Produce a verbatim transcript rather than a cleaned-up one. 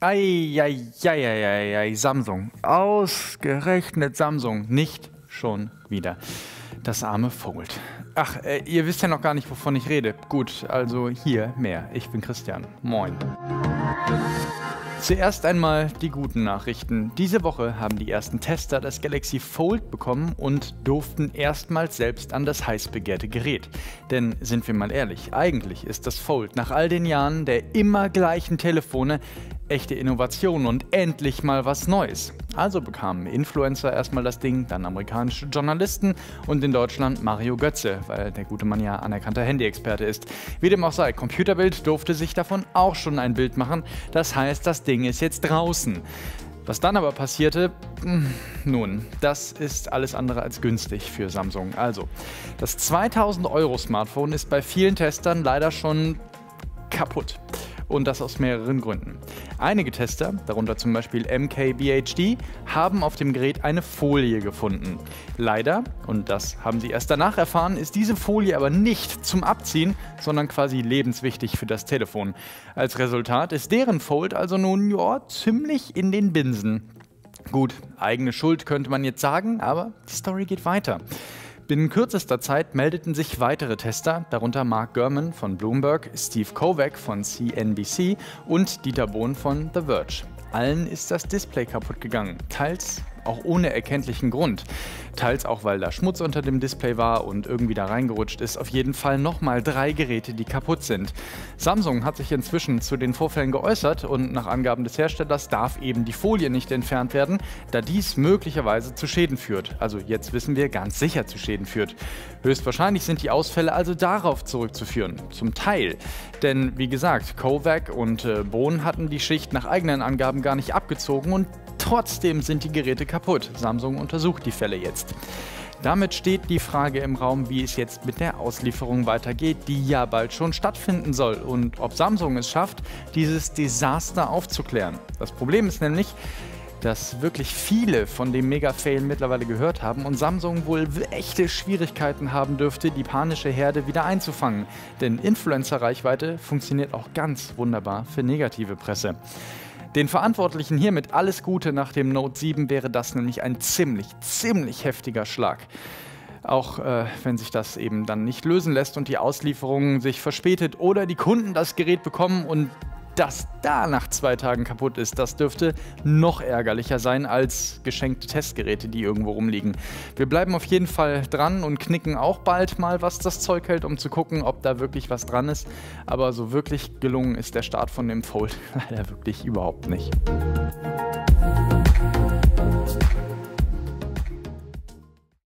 Eieieiei, Samsung. Ausgerechnet Samsung. Nicht schon wieder. Das arme Fold. Ach, äh, ihr wisst ja noch gar nicht, wovon ich rede. Gut, also hier mehr. Ich bin Christian. Moin. Zuerst einmal die guten Nachrichten. Diese Woche haben die ersten Tester das Galaxy Fold bekommen und durften erstmals selbst an das heiß begehrte Gerät. Denn sind wir mal ehrlich, eigentlich ist das Fold nach all den Jahren der immer gleichen Telefone echte Innovation und endlich mal was Neues. Also bekamen Influencer erstmal das Ding, dann amerikanische Journalisten und in Deutschland Mario Götze, weil der gute Mann ja anerkannter Handyexperte ist. Wie dem auch sei, Computerbild durfte sich davon auch schon ein Bild machen. Das heißt, das Ding ist jetzt draußen. Was dann aber passierte, nun, das ist alles andere als günstig für Samsung. Also, das zweitausend Euro Smartphone ist bei vielen Testern leider schon kaputt. Und das aus mehreren Gründen. Einige Tester, darunter zum Beispiel M K B H D, haben auf dem Gerät eine Folie gefunden. Leider, und das haben sie erst danach erfahren, ist diese Folie aber nicht zum Abziehen, sondern quasi lebenswichtig für das Telefon. Als Resultat ist deren Fold also nun ja, ziemlich in den Binsen. Gut, eigene Schuld könnte man jetzt sagen, aber die Story geht weiter. Binnen kürzester Zeit meldeten sich weitere Tester, darunter Mark Gurman von Bloomberg, Steve Kovac von C N B C und Dieter Bohn von The Verge. Allen ist das Display kaputt gegangen, teils auch ohne erkenntlichen Grund. Teils auch, weil da Schmutz unter dem Display war und irgendwie da reingerutscht ist. Auf jeden Fall nochmal drei Geräte, die kaputt sind. Samsung hat sich inzwischen zu den Vorfällen geäußert und nach Angaben des Herstellers darf eben die Folie nicht entfernt werden, da dies möglicherweise zu Schäden führt. Also jetzt wissen wir, ganz sicher zu Schäden führt. Höchstwahrscheinlich sind die Ausfälle also darauf zurückzuführen. Zum Teil. Denn wie gesagt, Kovac und äh, Bohn hatten die Schicht nach eigenen Angaben gar nicht abgezogen und trotzdem sind die Geräte kaputt. Samsung untersucht die Fälle jetzt. Damit steht die Frage im Raum, wie es jetzt mit der Auslieferung weitergeht, die ja bald schon stattfinden soll und ob Samsung es schafft, dieses Desaster aufzuklären. Das Problem ist nämlich, dass wirklich viele von dem Mega-Fail mittlerweile gehört haben und Samsung wohl echte Schwierigkeiten haben dürfte, die panische Herde wieder einzufangen. Denn Influencer-Reichweite funktioniert auch ganz wunderbar für negative Presse. Den Verantwortlichen hiermit alles Gute nach dem Note sieben wäre das nämlich ein ziemlich, ziemlich heftiger Schlag. Auch äh, wenn sich das eben dann nicht lösen lässt und die Auslieferung sich verspätet oder die Kunden das Gerät bekommen und das da nach zwei Tagen kaputt ist, das dürfte noch ärgerlicher sein als geschenkte Testgeräte, die irgendwo rumliegen. Wir bleiben auf jeden Fall dran und knicken auch bald mal, was das Zeug hält, um zu gucken, ob da wirklich was dran ist. Aber so wirklich gelungen ist der Start von dem Fold leider wirklich überhaupt nicht.